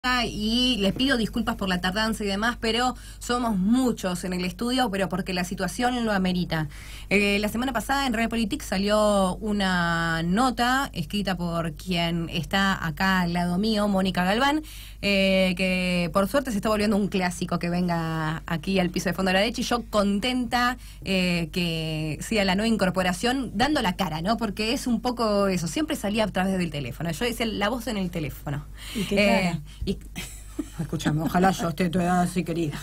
y les pido disculpas por la tardanza y demás, pero somos muchos en el estudio, pero porque la situación lo amerita. La semana pasada en Realpolitik salió una nota escrita por quien está acá al lado mío, Mónica Galván, que por suerte se está volviendo un clásico que venga aquí al piso de Fondo de la Derecha, y yo contenta que sea la nueva incorporación dando la cara, ¿no? Porque es un poco eso, siempre salía a través del teléfono, yo decía la voz en el teléfono. ¿Y qué cara? Escúchame, ojalá yo esté toda así, querida.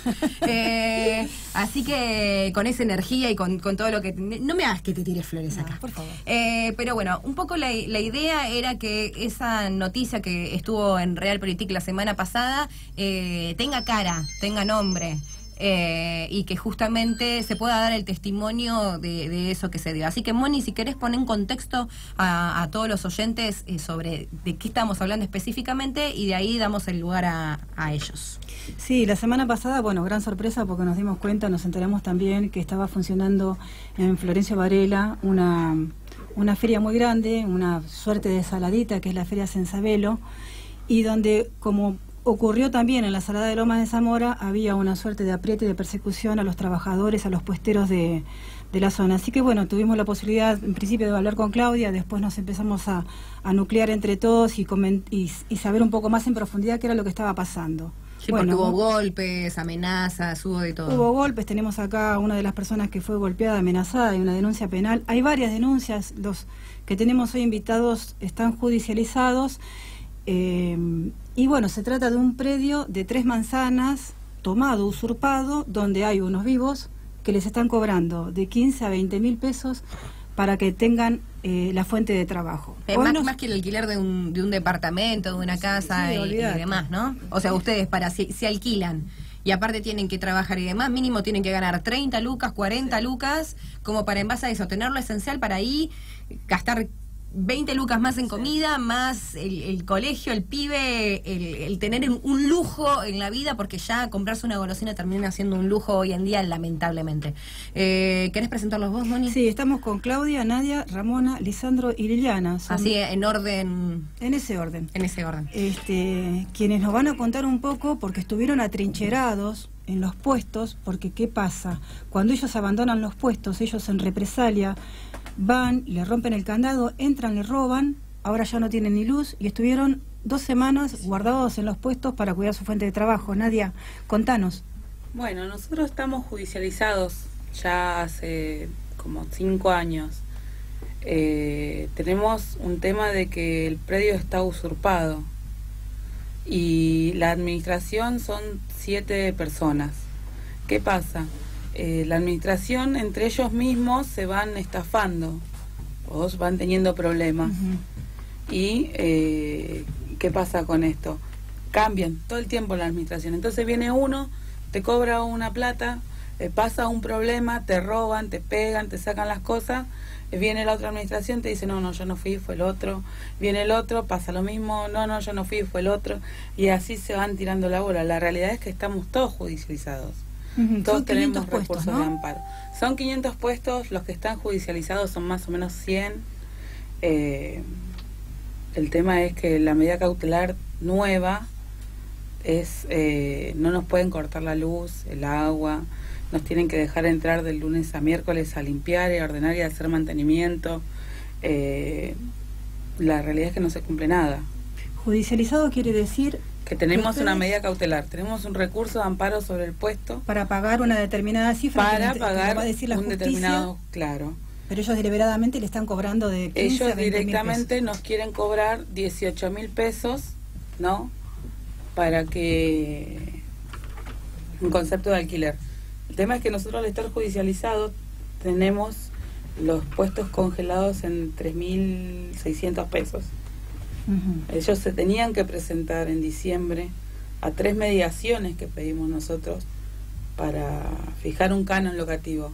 Así que con esa energía y con todo lo que... No me hagas que te tires flores acá. No, por favor. Pero bueno, un poco la idea era que esa noticia que estuvo en Realpolitik la semana pasada tenga cara, tenga nombre. Y que justamente se pueda dar el testimonio de eso que se dio. Así que, Moni, si querés poner en contexto a todos los oyentes sobre de qué estamos hablando específicamente, y de ahí damos el lugar a ellos. Sí, la semana pasada, bueno, gran sorpresa porque nos dimos cuenta, nos enteramos también que estaba funcionando en Florencio Varela una feria muy grande, una suerte de saladita, que es la Feria Sensabelo, y donde, como ocurrió también en la Salada de Lomas de Zamora, había una suerte de apriete y de persecución a los trabajadores, a los puesteros de la zona. Así que bueno, tuvimos la posibilidad en principio de hablar con Claudia, después nos empezamos a nuclear entre todos y saber un poco más en profundidad qué era lo que estaba pasando. Sí, bueno, porque hubo golpes, amenazas, hubo de todo. Hubo golpes, tenemos acá a una de las personas que fue golpeada, amenazada, y una denuncia penal. Hay varias denuncias, los que tenemos hoy invitados están judicializados. Y bueno, se trata de un predio de 3 manzanas, tomado, usurpado, donde hay unos vivos que les están cobrando de 15 a 20 mil pesos para que tengan la fuente de trabajo. Más que el alquiler de un departamento, de una casa, sí, y demás, ¿no? O sea, ustedes si alquilan y aparte tienen que trabajar y demás, mínimo tienen que ganar 30 lucas, 40 lucas, como para en base a eso, tener lo esencial para ahí gastar 20 lucas más en comida, más el colegio, el pibe, el tener un lujo en la vida, porque ya comprarse una golosina termina siendo un lujo hoy en día, lamentablemente. ¿Querés presentarlos vos, Moni? Sí, estamos con Claudia, Nadia, Ramona, Lisandro y Liliana. Así, en orden. En ese orden. En ese orden. Quienes nos van a contar un poco, porque estuvieron atrincherados en los puestos, porque ¿qué pasa? Cuando ellos abandonan los puestos, ellos en represalia van, le rompen el candado, entran, le roban, ahora ya no tienen ni luz, y estuvieron 2 semanas guardados en los puestos para cuidar su fuente de trabajo. Nadia, contanos. Bueno, nosotros estamos judicializados ya hace como 5 años. Tenemos un tema de que el predio está usurpado y la administración son 7 personas. ¿Qué pasa? La administración entre ellos mismos se van estafando, o van teniendo problemas. Y ¿qué pasa con esto? Cambian todo el tiempo la administración. Entonces viene uno, te cobra una plata, pasa un problema, te roban, te pegan, te sacan las cosas, viene la otra administración, te dice no, yo no fui, fue el otro. Viene el otro, pasa lo mismo, no, yo no fui, fue el otro. Y así se van tirando la bola. La realidad es que estamos todos judicializados. Todos tenemos recursos, ¿no?, de amparo. Son 500 puestos, los que están judicializados son más o menos 100. El tema es que la medida cautelar nueva es no nos pueden cortar la luz, el agua, nos tienen que dejar entrar de lunes a miércoles a limpiar y a ordenar y a hacer mantenimiento. La realidad es que no se cumple nada. Judicializado quiere decir que tenemos una medida cautelar, tenemos un recurso de amparo sobre el puesto para pagar una determinada cifra, para pagar va a decir la un justicia, determinado, claro. Pero ellos deliberadamente le están cobrando de 15 ellos a 20 directamente mil pesos. Nos quieren cobrar 18 mil pesos, ¿no? Para que un concepto de alquiler. El tema es que nosotros, al estar judicializados, tenemos los puestos congelados en 3.600 pesos. Ellos se tenían que presentar en diciembre a 3 mediaciones que pedimos nosotros para fijar un canon locativo,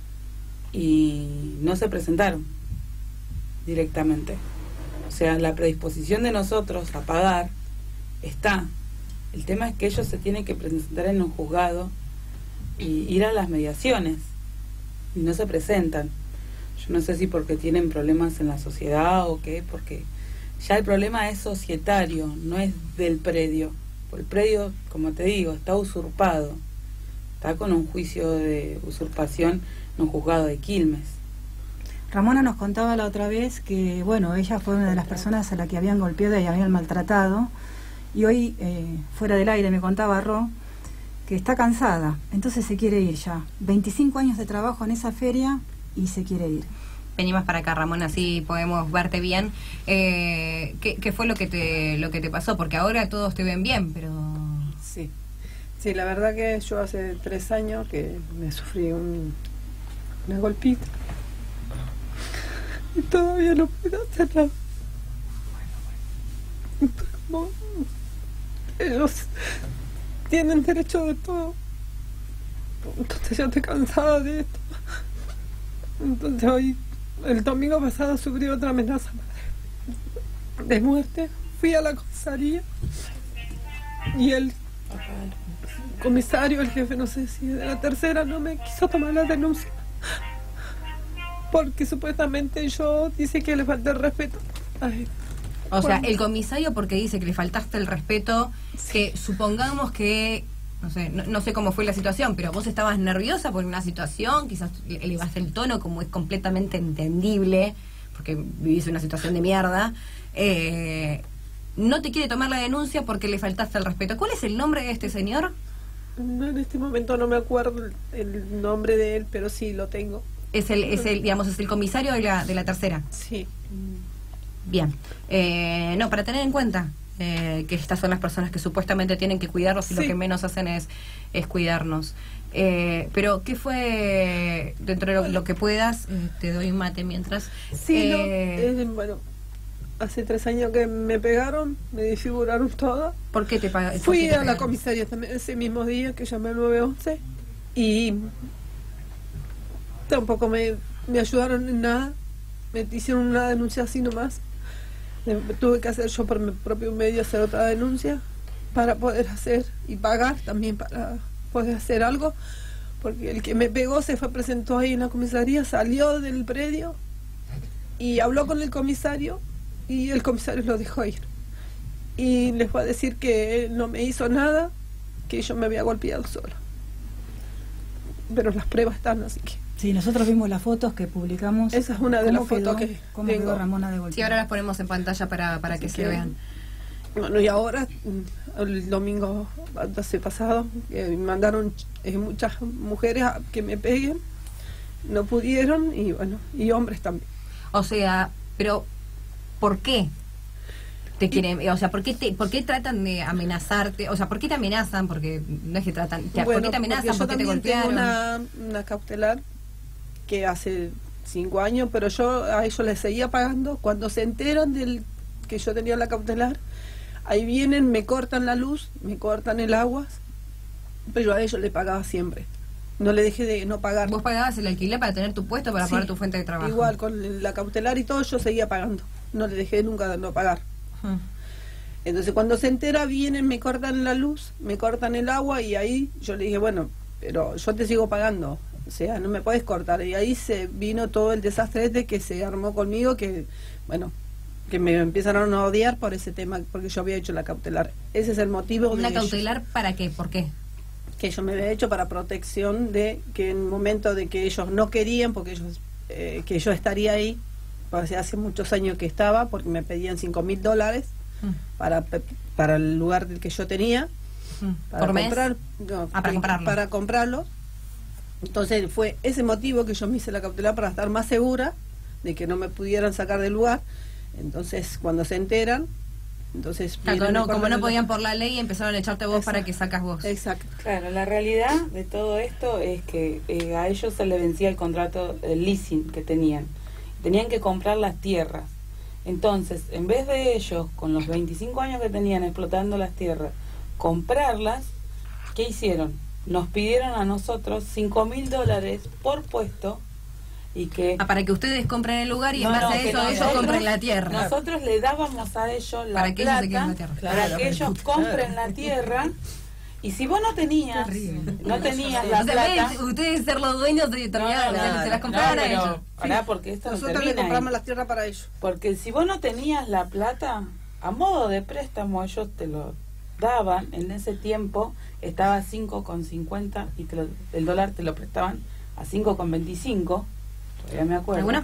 y no se presentaron directamente. O sea, la predisposición de nosotros a pagar está. El tema es que ellos se tienen que presentar en un juzgado y ir a las mediaciones, y no se presentan. Yo no sé si porque tienen problemas en la sociedad o qué, porque ya el problema es societario, no es del predio. El predio, como te digo, está usurpado. Está con un juicio de usurpación en un juzgado de Quilmes. Ramona nos contaba la otra vez que, bueno, ella fue una de las personas a la que habían golpeado y habían maltratado. Y hoy, fuera del aire, me contaba Ro que está cansada, entonces se quiere ir ya. 25 años de trabajo en esa feria y se quiere ir. Vení más para acá, Ramón, así podemos verte bien. ¿Qué fue lo que te pasó? Porque ahora todos te ven bien, pero... Sí, la verdad que yo hace 3 años que me sufrí una golpita. Y todavía no puedo hacer nada. Como ellos tienen derecho de todo. Entonces yo estoy cansada de esto. Entonces hoy, el domingo pasado, sufrí otra amenaza de muerte. Fui a la comisaría y el comisario, el jefe, no sé si de la tercera, no me quiso tomar la denuncia porque supuestamente yo dice que le falta el respeto a él. O sea, el comisario porque dice que le faltaste el respeto, que supongamos que, no sé cómo fue la situación, pero vos estabas nerviosa por una situación, quizás elevaste el tono, como es completamente entendible, porque vivís una situación de mierda, no te quiere tomar la denuncia porque le faltaste el respeto. ¿Cuál es el nombre de este señor? No, en este momento no me acuerdo el nombre de él, pero sí lo tengo. Es el comisario de la tercera. Sí. Bien. No, para tener en cuenta que estas son las personas que supuestamente tienen que cuidarnos y lo que menos hacen es cuidarnos. Pero, ¿qué fue, dentro de lo que puedas, te doy un mate mientras? Sí, bueno, hace 3 años que me pegaron, me desfiguraron todo. ¿Por qué te pagaron? Fui a la comisaría también ese mismo día que llamé al 911 y tampoco me ayudaron en nada. Me hicieron una denuncia así nomás. Tuve que hacer yo por mi propio medio, hacer otra denuncia para poder hacer y pagar también para poder hacer algo, porque el que me pegó se presentó ahí en la comisaría, salió del predio y habló con el comisario y el comisario lo dejó ir y les fue a decir que él no me hizo nada, que yo me había golpeado sola, pero las pruebas están, así que sí, nosotros vimos las fotos que publicamos. esa es una de las fotos que cómo tengo. quedó Ramona de golpe. Sí, ahora las ponemos en pantalla para que se vean. Bueno, y ahora, el domingo pasado, me mandaron muchas mujeres a que me peguen, no pudieron, y bueno, y hombres también. O sea, pero ¿por qué te quieren? O sea, ¿por qué tratan de amenazarte? O sea, ¿por qué te amenazan? Porque no es que tratan... ¿Por qué te amenazan? ¿Por qué te golpearon? Tengo una cautelar que hace 5 años, pero yo a ellos les seguía pagando. Cuando se enteran que yo tenía la cautelar, ahí vienen, me cortan la luz, me cortan el agua, pero a ellos les pagaba siempre. No le dejé de no pagar. ¿Vos pagabas el alquiler para tener tu puesto, para pagar tu fuente de trabajo? Igual, con la cautelar y todo, yo seguía pagando. No le dejé nunca de no pagar. Entonces, cuando se entera, vienen, me cortan la luz, me cortan el agua, y ahí yo le dije, bueno, pero yo te sigo pagando. O sea, no me puedes cortar. Y ahí se vino todo el desastre que se armó conmigo, que, bueno, que me empezaron a odiar por ese tema, porque yo había hecho la cautelar. Ese es el motivo. ¿Una cautelar para qué? ¿Por qué? Que yo me había hecho para protección de que en el momento de que ellos no querían, porque ellos que yo estaría ahí, porque hace muchos años que estaba, porque me pedían $5.000 para el lugar del que yo tenía, para ¿por mes? Comprar, no, para comprarlo. Para comprarlo. Entonces fue ese motivo que yo me hice la cautelar, para estar más segura de que no me pudieran sacar del lugar. Entonces, cuando se enteran, entonces... Claro, como no podían por la ley, empezaron a echarte vos. Exacto. Para que sacas vos. Exacto. Claro, la realidad de todo esto es que a ellos se les vencía el contrato, el leasing que tenían. Tenían que comprar las tierras. Entonces, en vez de ellos, con los 25 años que tenían explotando las tierras, comprarlas, ¿qué hicieron? Nos pidieron a nosotros $5.000 por puesto, y que... para que ustedes compren el lugar y en base a eso ellos compren la tierra. Nosotros le dábamos a ellos la para que plata, ellos se queden la tierra. Para que ellos compren la tierra, y si vos no tenías la plata... Ustedes ser los dueños se las compraban a ellos. Porque esto nosotros le compramos las tierras para ellos. Porque si vos no tenías la plata, a modo de préstamo ellos daban, en ese tiempo estaba a 5,50 y el dólar te lo prestaban a 5,25, todavía me acuerdo. ¿Alguna?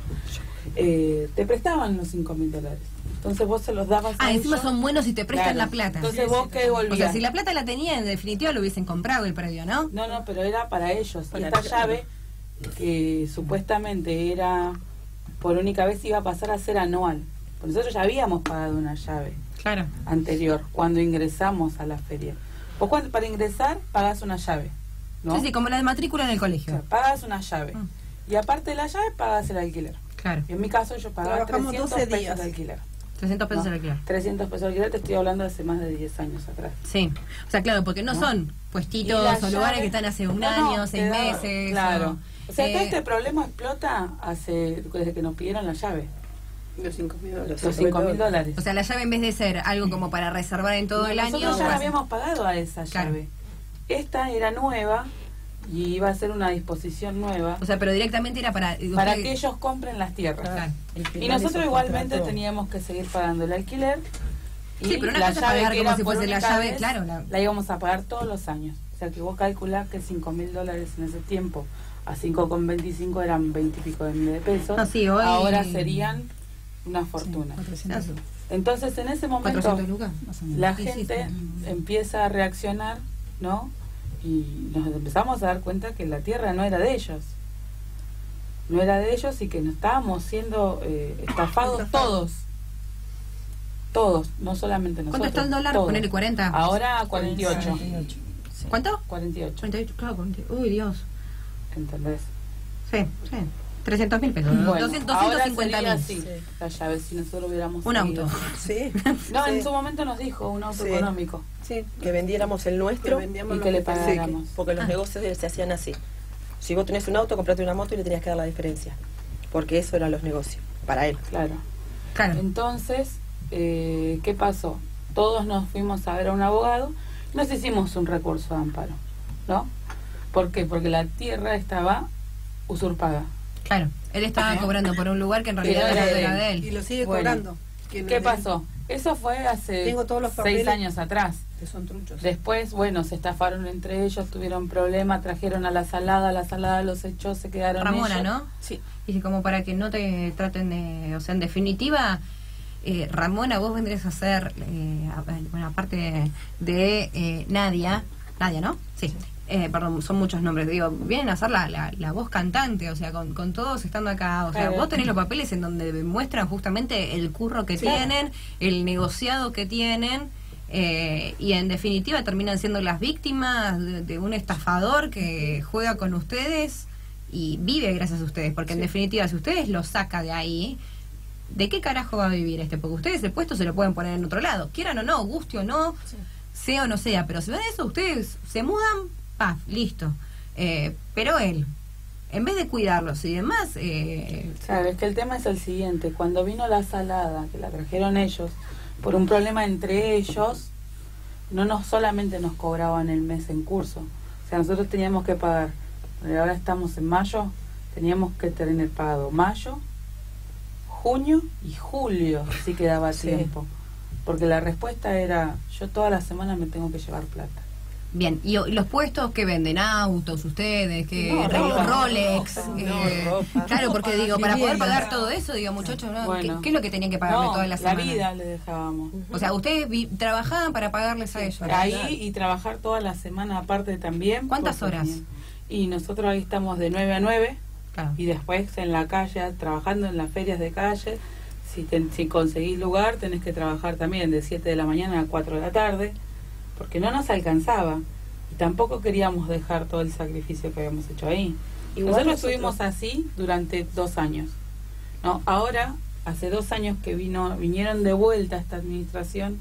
Te prestaban los $5.000. Entonces vos se los dabas a encima ellos. son buenos y te prestan Claro. la plata. Entonces vos que devolvías. O sea, si la plata la tenían, en definitiva lo hubiesen comprado el predio, ¿no? No, pero era para ellos. Para Y esta el- llave, que supuestamente era por única vez, iba a pasar a ser anual. Pues nosotros ya habíamos pagado una llave Claro. anterior, cuando ingresamos a la feria. Vos para ingresar pagas una llave, ¿no? Sí, como la de matrícula en el O colegio. sea, pagas una llave. Mm. Y aparte de la llave, pagas el alquiler. Claro. Y en mi caso yo pagaba Trabajamos 300 12 pesos días. de alquiler. 300 pesos No, el alquiler. 300 pesos de alquiler, te estoy hablando de hace más de 10 años atrás. Sí. O sea, claro, porque no ¿No? son Y la puestitos o lugares llave- que están hace un No, año, 6 te da- meses. Claro. O sea, todo eh, este problema explota desde que nos pidieron la llave. Los $5.000. Los $5.000. O sea, la llave en vez de ser algo como para reservar en todo el año... Nosotros ya pues, la habíamos pagado a esa Claro. llave. Esta era nueva y iba a ser una disposición nueva O sea, pero directamente era para... para usted- que ellos compren las tierras. Claro. Y nosotros igualmente teníamos que seguir pagando el alquiler. Y Sí, pero una la cosa es llave pagar que como era si por fuese la única llave, vez, claro, la íbamos a pagar todos los años. O sea que vos calculás que $5.000 en ese tiempo a 5,25 eran 20 y pico de miles de pesos. No, sí, hoy- Ahora serían una fortuna. 400 Eso. Entonces en ese momento 400 lucas. más o menos. la Sí, sí, gente sí. empieza a reaccionar, ¿no? Y nos empezamos a dar cuenta que la tierra no era de ellos. No era de ellos y que nos estábamos siendo estafados todos. Todos, no solamente nosotros. ¿Cuánto está el dólar? todos. Ponele 40. Ahora 48. 48. Sí. ¿Cuánto? 48. 48, claro, 48. Uy, Dios. ¿Entendés? Sí, sí. 300.000 pesos. Bueno, 250.000. ahora sería así, la llave, si nosotros hubiéramos Un seguido. auto. Sí. No, Sí. en su momento nos dijo un auto Sí. económico Sí. Que vendiéramos el nuestro. Que vendíamos y lo que le que pensé pagáramos. Porque los negocios se hacían así. Si vos tenés un auto, comprate una moto y le tenías que dar la diferencia. Porque eso eran los negocios, para él. Claro. Claro. Entonces, ¿qué pasó? Todos nos fuimos a ver a un abogado, nos hicimos un recurso de amparo, ¿no? ¿Por qué? Porque la tierra estaba usurpada. Claro. Él estaba cobrando por un lugar que en realidad no era no de era él. de Y él. lo sigue Bueno, cobrando. Que no ¿Qué es de él, pasó? Eso fue hace Tengo todos los 6 papeles. años atrás. Que son truchos. Después, bueno, se estafaron entre ellos, tuvieron problemas, trajeron a la salada los echó, se quedaron Ramona, ellos. ¿no? Sí. Y como para que no te traten de... O sea, en definitiva, Ramona, vos vendrías a ser, bueno, aparte de Nadia, ¿no? Sí. Perdón, son muchos nombres, digo, vienen a ser la voz cantante, o sea, con todos estando acá, o sea, Claro. vos tenés los papeles en donde muestran justamente el curro que tienen, el negociado que tienen, y en definitiva terminan siendo las víctimas de un estafador que juega con ustedes y vive gracias a ustedes, porque en definitiva si ustedes lo saca de ahí, ¿de qué carajo va a vivir este? Porque ustedes el puesto se lo pueden poner en otro lado, quieran o no, guste o no, sea o no sea, pero si ven eso, ustedes se mudan, paf, listo. Pero él, en vez de cuidarlos y demás, Sabes que el tema es el siguiente, cuando vino la salada, que la trajeron ellos, por un problema entre ellos, no solamente nos cobraban el mes en curso, o sea, nosotros teníamos que pagar, ahora estamos en mayo, teníamos que tener pagado mayo, junio y julio, si quedaba Sí. tiempo, porque la respuesta era, yo toda la semana me tengo que llevar plata. bien. Y los puestos que venden autos, ustedes, que No, ropa, Rolex, ropa. claro, porque digo, para poder Vivienda. pagar todo eso, digo, muchachos, ¿no? Bueno. ¿Qué es lo que tenían que pagarle No, toda la la semana? vida le dejábamos. O sea, ustedes trabajaban para pagarles a ellos. Ahí y trabajar toda la semana aparte también. ¿Cuántas porque horas? Y nosotros ahí estamos de 9 a 9 Claro. y después en la calle, trabajando en las ferias de calle. Si conseguís lugar, tenés que trabajar también de 7 de la mañana a 4 de la tarde, porque no nos alcanzaba. Y tampoco queríamos dejar todo el sacrificio que habíamos hecho ahí. Igual Nosotros nosotros- estuvimos así durante 2 años. No, ahora, hace 2 años que vinieron de vuelta a esta administración,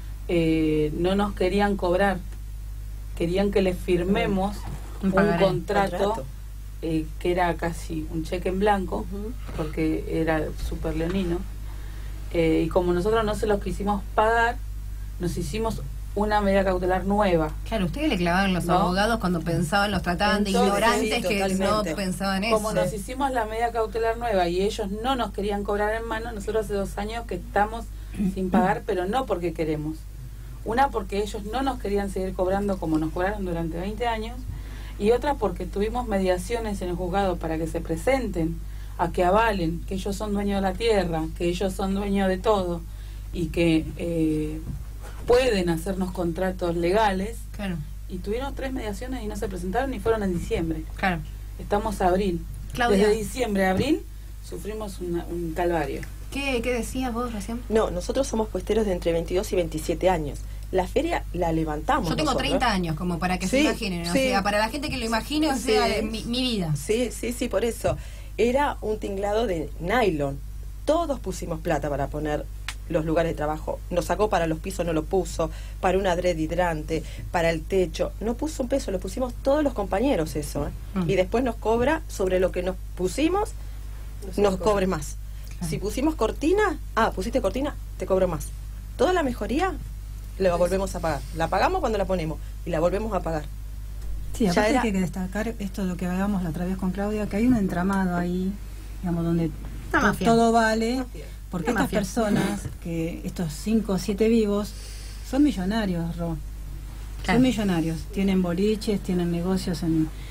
no nos querían cobrar. Querían que les firmemos Un un pagaré. contrato que era casi un cheque en blanco, porque era súper leonino. Y como nosotros no se los quisimos pagar, nos hicimos una medida cautelar nueva. Claro, ustedes le clavaban los ¿No? abogados cuando pensaban, los trataban de Entonces, ignorantes sí, que no totalmente. pensaban eso. Como nos hicimos la medida cautelar nueva y ellos no nos querían cobrar en mano, nosotros hace 2 años que estamos sin pagar, pero no porque queremos. Una porque ellos no nos querían seguir cobrando como nos cobraron durante 20 años, y otra porque tuvimos mediaciones en el juzgado para que se presenten, a que avalen que ellos son dueños de la tierra, que ellos son dueños de todo, y que pueden hacernos contratos legales. Claro. Y tuvieron 3 mediaciones y no se presentaron, y fueron en diciembre. Claro. Estamos a abril. Claudia. Desde diciembre a abril sufrimos un calvario. ¿Qué decías vos recién? No, nosotros somos puesteros de entre 22 y 27 años. La feria la levantamos. Yo tengo nosotros. 30 años, como para que se Sí, imaginen. O sí. sea, para la gente que lo imagine, o sea, Sí. mi vida. Sí, por eso. Era un tinglado de nylon. Todos pusimos plata para poner los lugares de trabajo. Nos sacó para los pisos, no lo puso, para un adred hidrante, para el techo. No puso un peso, lo pusimos todos los compañeros eso. Y después nos cobra sobre lo que nos pusimos, nos cobre más. Claro. Si pusimos cortina, pusiste cortina, te cobro más. Toda la mejoría la volvemos a pagar. La pagamos cuando la ponemos y la volvemos a pagar. Sí, Ya aparte era- hay que destacar esto de lo que hablábamos la otra vez con Claudia, que hay un entramado ahí, digamos, donde Una mafia. todo vale, porque Una estas mafia. personas, que estos 5 o 7 vivos, son millonarios, Ro. Claro. Son millonarios, tienen boliches, tienen negocios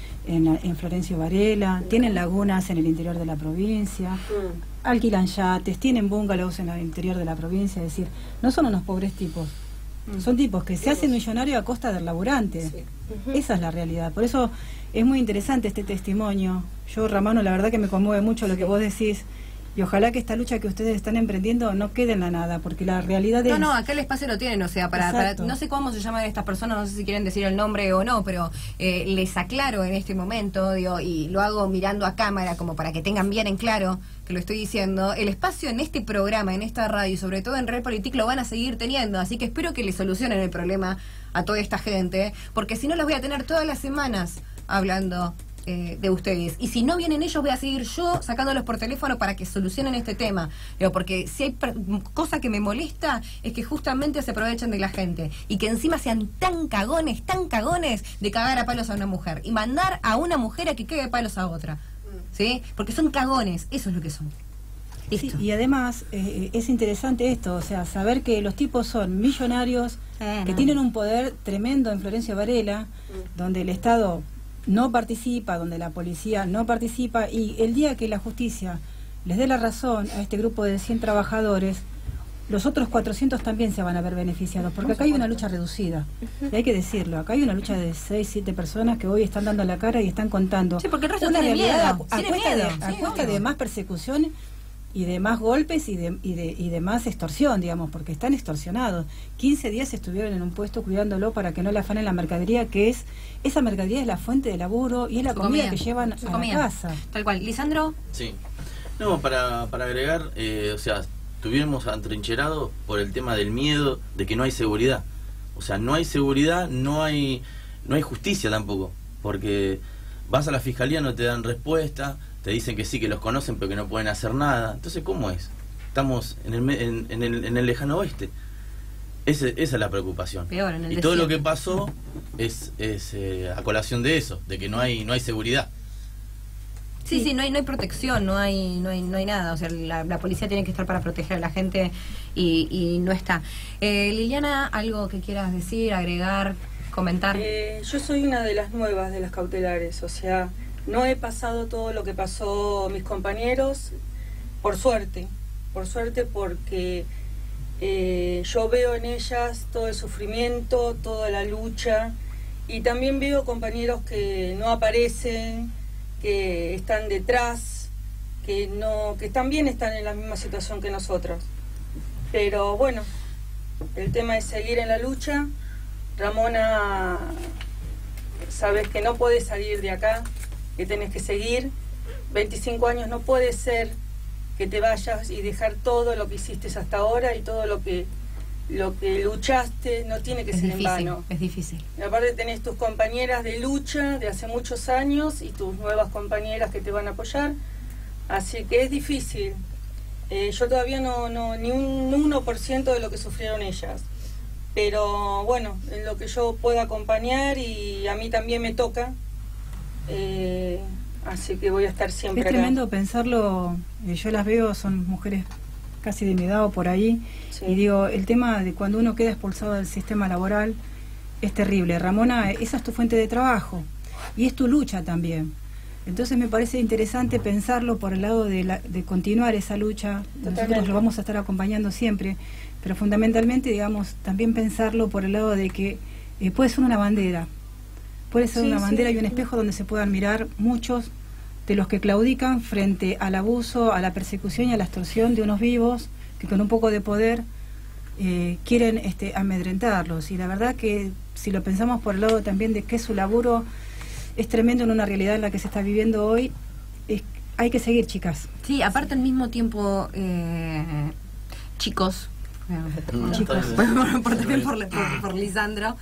en Florencio Varela, tienen lagunas en el interior de la provincia, alquilan yates, tienen bungalows en el interior de la provincia, es decir, no son unos pobres tipos, son tipos que se hacen millonarios a costa del laburante. Esa es la realidad. Por eso es muy interesante este testimonio. Yo, Ramano, la verdad que me conmueve mucho lo que vos decís. Y ojalá que esta lucha que ustedes están emprendiendo no quede en la nada, porque la realidad es... No, acá el espacio lo tienen, o sea, para Exacto. no sé cómo se llaman estas personas, no sé si quieren decir el nombre o no, pero les aclaro en este momento, digo, y lo hago mirando a cámara como para que tengan bien en claro que lo estoy diciendo, el espacio en este programa, en esta radio y sobre todo en Realpolitik lo van a seguir teniendo, así que espero que le solucionen el problema a toda esta gente, porque si no los voy a tener todas las semanas hablando de ustedes. Y si no vienen ellos, voy a seguir yo sacándolos por teléfono para que solucionen este tema. Digo, porque si hay cosa que me molesta es que justamente se aprovechen de la gente y que encima sean tan cagones de cagar a palos a una mujer y mandar a una mujer a que cague a palos a otra. ¿Sí? Porque son cagones, eso es lo que son. Sí, Listo. y además es interesante esto, o sea, saber que los tipos son millonarios, que tienen un poder tremendo en Florencio Varela, donde el Estado no participa, donde la policía no participa, y el día que la justicia les dé la razón a este grupo de 100 trabajadores, los otros 400 también se van a ver beneficiados, porque acá hay una lucha reducida, y hay que decirlo, acá hay una lucha de 6, 7 personas que hoy están dando la cara y están contando Sí, porque el resto una tiene realidad miedo, a tiene cuesta miedo, de, a sí, cuesta obvio. de más persecución y de más golpes y de más extorsión, digamos, porque están extorsionados. 15 días estuvieron en un puesto cuidándolo para que no le afanen la mercadería, esa mercadería es la fuente de laburo y es la Su comida comida, que llevan su a comida. la casa. Tal cual. Lisandro, Sí. No, para agregar, o sea, estuvimos atrincherados por el tema del miedo de que no hay seguridad. O sea, no hay seguridad, no hay justicia tampoco, porque vas a la fiscalía, no te dan respuesta, te dicen que sí, que los conocen, pero que no pueden hacer nada. Entonces, ¿cómo es? Estamos en el lejano oeste. Esa es la preocupación. Peor, en el y todo lo desierto. que pasó es a colación de eso, de que no hay seguridad. sí, no hay protección, no hay nada. O sea, la policía tiene que estar para proteger a la gente y no está. Liliana, ¿algo que quieras decir, agregar, comentar? Yo soy una de las nuevas de las cautelares, o sea, no he pasado todo lo que pasó mis compañeros, por suerte porque yo veo en ellas todo el sufrimiento, toda la lucha, y también veo compañeros que no aparecen, que están detrás, que también están en la misma situación que nosotros. Pero bueno, el tema es seguir en la lucha. Ramona, sabes que no puedes salir de acá, que tenés que seguir. 25 años no puede ser que te vayas y dejar todo lo que hiciste hasta ahora y todo lo que luchaste, no tiene que Es ser en difícil, vano. es difícil. Y aparte tenés tus compañeras de lucha de hace muchos años y tus nuevas compañeras que te van a apoyar, así que es difícil. Yo todavía ni un 1% de lo que sufrieron ellas, pero bueno, en lo que yo pueda acompañar, y a mí también me toca, así que voy a estar siempre Es acá. tremendo pensarlo, yo las veo, son mujeres casi de mi edad o por ahí, Sí. y digo, el tema de cuando uno queda expulsado del sistema laboral es terrible. Ramona, esa es tu fuente de trabajo y es tu lucha también. Entonces me parece interesante pensarlo por el lado de continuar esa lucha. Nosotros lo vamos a estar acompañando siempre, pero fundamentalmente, digamos, también pensarlo por el lado de que puede ser una bandera. Puede ser una bandera y un espejo donde se puedan mirar muchos de los que claudican frente al abuso, a la persecución y a la extorsión de unos vivos que con un poco de poder quieren amedrentarlos. Y la verdad que si lo pensamos por el lado también de que su laburo es tremendo en una realidad en la que se está viviendo hoy, hay que seguir, chicas. Sí, aparte al mismo tiempo, chicos, por Lisandro,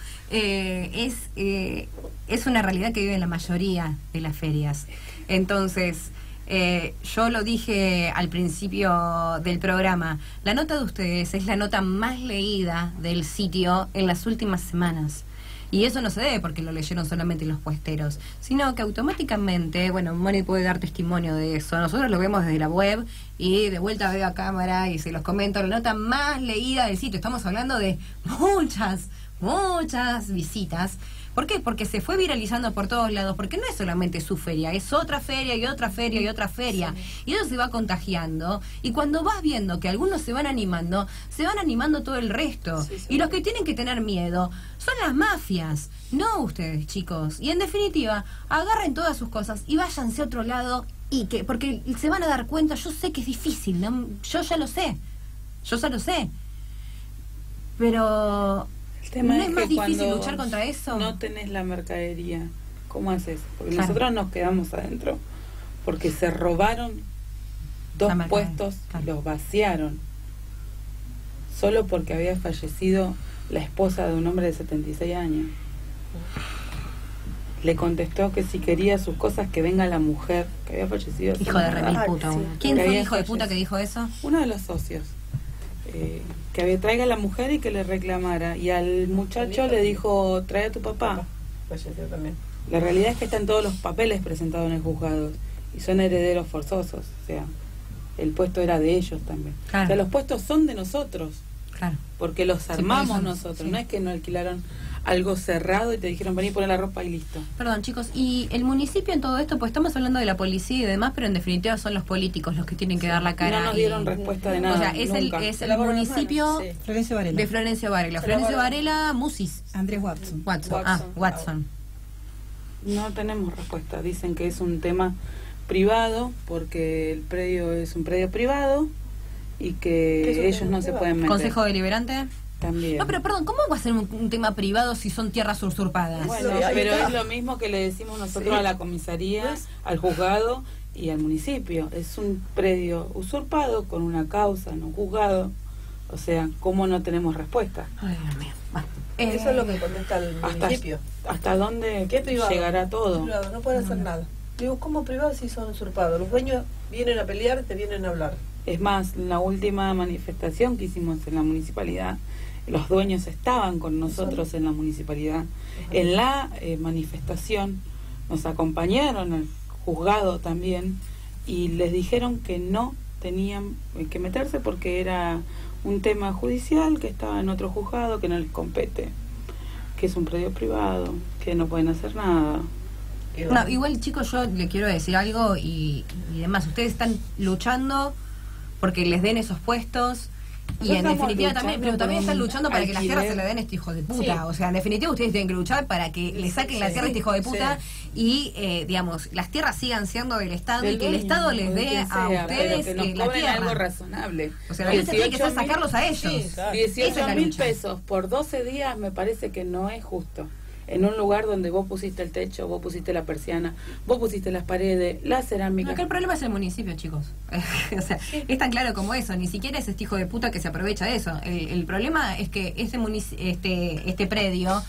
es una realidad que vive en la mayoría de las ferias. Entonces, yo lo dije al principio del programa, la nota de ustedes es la nota más leída del sitio en las últimas semanas. Y eso no se debe porque lo leyeron solamente los puesteros, sino que automáticamente, bueno, Moni puede dar testimonio de eso, nosotros lo vemos desde la web y de vuelta veo a cámara y se los comento, la nota más leída del sitio. Estamos hablando de muchas visitas. ¿Por qué? Porque se fue viralizando por todos lados, porque no es solamente su feria, es otra feria y otra feria y otra feria. Sí. Y eso se va contagiando, y cuando vas viendo que algunos se van animando todo el resto. Sí, sí. Y los que tienen que tener miedo son las mafias, no ustedes, chicos. Y en definitiva, agarren todas sus cosas y váyanse a otro lado, porque se van a dar cuenta. Yo sé que es difícil, ¿no? Yo ya lo sé, pero... ¿No es más difícil luchar contra eso? No tenés la mercadería, ¿cómo haces? Porque nosotros nos quedamos adentro, porque se robaron 2 puestos, los vaciaron, solo porque había fallecido la esposa de un hombre de 76 años. Le contestó que si quería sus cosas, que venga la mujer, que había fallecido. Hijo de remil puta. Sí. ¿Quién fue el hijo de puta que dijo eso? Uno de los socios. Que traiga a la mujer y que le reclamara, y al muchacho le dijo, trae a tu papá. También. La realidad es que están todos los papeles presentados en el juzgado y son herederos forzosos, o sea, el puesto era de ellos también. Claro. O sea, los puestos son de nosotros, claro, porque los armamos nosotros, sí. No es que nos alquilaron algo cerrado y te dijeron vení, poner la ropa y listo. Perdón, chicos, y el municipio en todo esto, pues estamos hablando de la policía y demás, pero en definitiva son los políticos los que tienen que dar la cara. No nos dieron respuesta de nada. O sea, es el municipio de Florencio Varela. Florencio Varela, Musis. Andrés Watson. Watson. No tenemos respuesta. Dicen que es un tema privado, porque el predio es un predio privado y que ellos no se pueden meter. ¿Consejo deliberante? También. No, pero perdón, ¿cómo va a ser un tema privado si son tierras usurpadas? Bueno, pero es lo mismo que le decimos nosotros a la comisaría, al juzgado y al municipio. Es un predio usurpado con una causa, no juzgado. O sea, ¿cómo no tenemos respuesta? Ay, Dios mío. Eso es lo que contesta el municipio. ¿Hasta dónde llegará todo? Privado, no puede hacer nada. Digo, ¿cómo privado si son usurpados? Los dueños vienen a pelear, te vienen a hablar. Es más, la última manifestación que hicimos en la municipalidad, los dueños estaban con nosotros en la municipalidad. En la manifestación nos acompañaron al juzgado también y les dijeron que no tenían que meterse porque era un tema judicial, que estaba en otro juzgado, que no les compete, que es un predio privado, que no pueden hacer nada. No, igual, chicos, yo le quiero decir algo y demás. Ustedes están luchando porque les den esos puestos. Y en definitiva también, pero también están luchando para que las tierras se le den a este hijo de puta. Sí. O sea, en definitiva ustedes tienen que luchar para que le saquen la tierra a este hijo de puta y, digamos, las tierras sigan siendo del Estado y que el Estado les dé a ustedes que nos la tierra. Algo razonable. O sea, la lucha tiene que ser sacarlos a ellos. Sí, claro. 18.000 pesos por 12 días me parece que no es justo. En un lugar donde vos pusiste el techo, vos pusiste la persiana, vos pusiste las paredes, la cerámica. No, que el problema es el municipio, chicos. O sea, es tan claro como eso. Ni siquiera es este hijo de puta que se aprovecha de eso. El problema es que este predio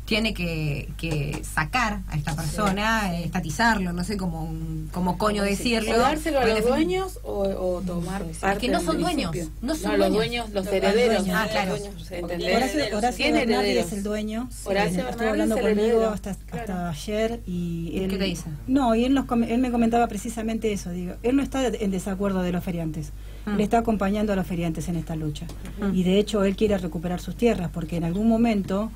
tiene que sacar a esta persona, estatizarlo, no sé cómo coño decirlo. O dárselo a Pero los en fin, dueños o tomar parte que no del son dueños, municipio. no son los dueños. dueños, los herederos. dueños. Ah, claro. ¿Entendés? Horacio ¿Quién Bernardi herederos? es el dueño. Horacio Estuvo Bernardi hablando es el conmigo heredero. hasta Claro. ayer y él... ¿Qué te dice? No, y él me comentaba precisamente eso. Digo, él no está en desacuerdo de los feriantes. Él está acompañando a los feriantes en esta lucha. Y de hecho él quiere recuperar sus tierras porque en algún momento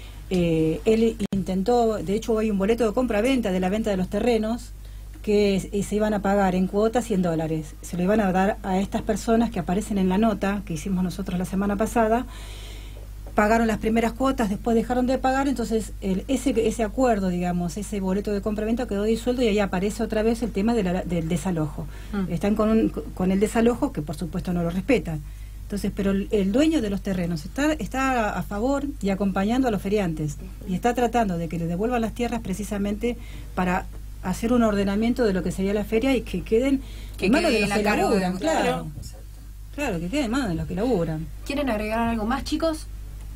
él intentó, de hecho hay un boleto de compra-venta de la venta de los terrenos que se iban a pagar en cuotas $100. Se lo iban a dar a estas personas que aparecen en la nota que hicimos nosotros la semana pasada. Pagaron las primeras cuotas, después dejaron de pagar, entonces ese acuerdo, digamos, ese boleto de compra-venta quedó disuelto y ahí aparece otra vez el tema del desalojo. Están con el desalojo, que por supuesto no lo respetan. Entonces, pero el dueño de los terrenos está a favor y acompañando a los feriantes y está tratando de que le devuelvan las tierras precisamente para hacer un ordenamiento de lo que sería la feria y que queden en manos de los que laburan, claro. Claro, que queden en manos de los que laburan. ¿Quieren agregar algo más, chicos?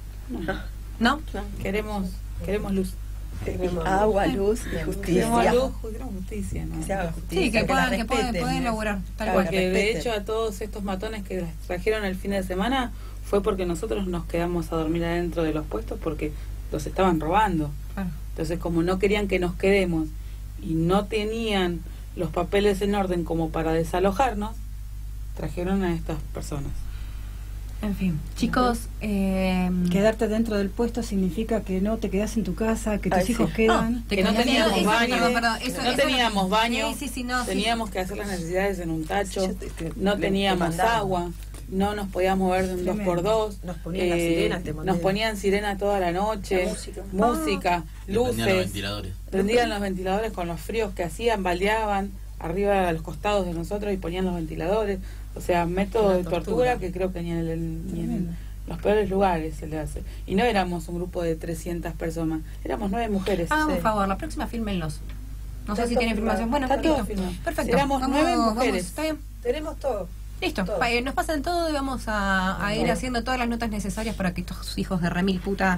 ¿No? Queremos luz. Agua, luz y justicia. Queremos luz, queremos justicia, ¿no? Que se haga justicia, Sí, que la puedan respeten. laburar, tal Claro, cual. Porque de respeten. hecho a todos estos matones que las trajeron el fin de semana fue porque nosotros nos quedamos a dormir adentro de los puestos porque los estaban robando. Claro. Entonces, como no querían que nos quedemos y no tenían los papeles en orden como para desalojarnos, trajeron a estas personas. En fin, chicos, Quedarte dentro del puesto significa que no te quedas en tu casa, que tus Ay, sí. hijos quedan. Que no teníamos baño, no teníamos baño, sí, sí, teníamos que hacer las necesidades en un tacho, Sí, no te teníamos mandaban. agua, no nos podíamos mover de un Tremendo. 2x2, Nos ponían las sirenas, te mandé. nos ponían sirenas toda la noche, La música, Le prendían los luces, ventiladores. prendían los ventiladores con los fríos que hacían, baldeaban arriba a los costados de nosotros y ponían los ventiladores, o sea, método Una de tortura tortura. que creo que ni en Tremendo. los peores lugares se le hace. Y no éramos un grupo de 300 personas, éramos 9 mujeres. Hagamos Sí. un favor, la próxima fírmenlos. No sé Está si todo tienen filmación. Bueno, Está todo listo. filmado. Perfecto. Éramos 9 mujeres. ¿Está bien? Tenemos todo. Listo, Todo. nos pasan todo y vamos a ir haciendo todas las notas necesarias para que estos hijos de remil puta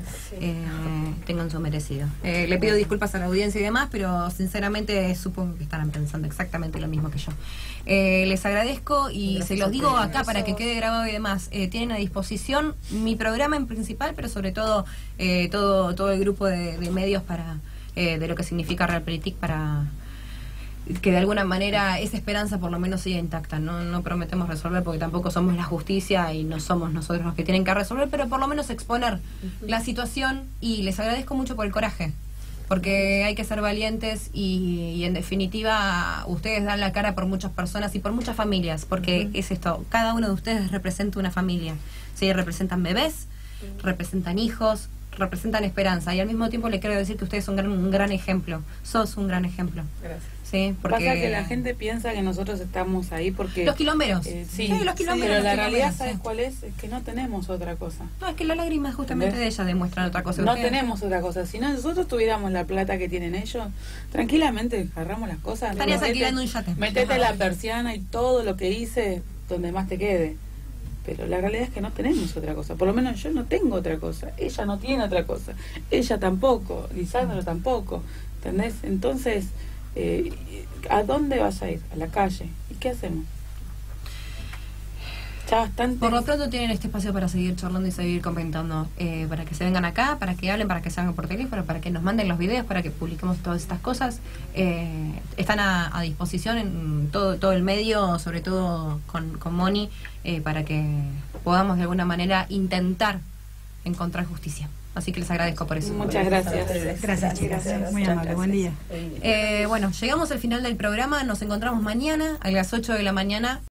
tengan su merecido. Le pido disculpas a la audiencia y demás, pero sinceramente supongo que estarán pensando exactamente lo mismo que yo. Les agradezco y Gracias se los a digo ustedes. acá para que quede grabado y demás. Tienen a disposición mi programa en principal, pero sobre todo todo el grupo de medios para de lo que significa Realpolitik para que de alguna manera esa esperanza por lo menos siga intacta. No prometemos resolver porque tampoco somos la justicia y no somos nosotros los que tienen que resolver, pero por lo menos exponer la situación y les agradezco mucho por el coraje, porque hay que ser valientes y en definitiva ustedes dan la cara por muchas personas y por muchas familias, porque es esto, cada uno de ustedes representa una familia, ¿sí? Representan bebés, representan hijos, representan esperanza y al mismo tiempo le quiero decir que ustedes son un gran ejemplo, sos un gran ejemplo. Gracias. Sí, porque Pasa que la gente piensa que nosotros estamos ahí porque... los quilomberos. sí, los quilomberos. pero los la realidad, quilomberos, ¿sabes sí. cuál es? Es que no tenemos otra cosa. No, es que las lágrimas justamente de ella demuestran otra cosa. No Ustedes- tenemos otra cosa. Si nosotros tuviéramos la plata que tienen ellos, tranquilamente agarramos las cosas. Estarías metete- alquilando un yate. Metete la persiana y todo lo que hice donde más te quede. Pero la realidad es que no tenemos otra cosa. Por lo menos yo no tengo otra cosa. Ella no tiene otra cosa. Ella tampoco. Lisandro tampoco. ¿Entendés? Entonces, ¿a dónde vas a ir? A la calle. ¿Y qué hacemos? Ya bastante. Por lo pronto tienen este espacio para seguir charlando y seguir comentando, para que se vengan acá, para que hablen, para que se hagan por teléfono, para que nos manden los videos, para que publiquemos todas estas cosas. Están a disposición en todo el medio, sobre todo con Moni, para que podamos de alguna manera intentar encontrar justicia. Así que les agradezco por eso. Muchas gracias. Gracias, chicas. Muy amable. Buen día. Bueno, llegamos al final del programa. Nos encontramos mañana a las 8 de la mañana.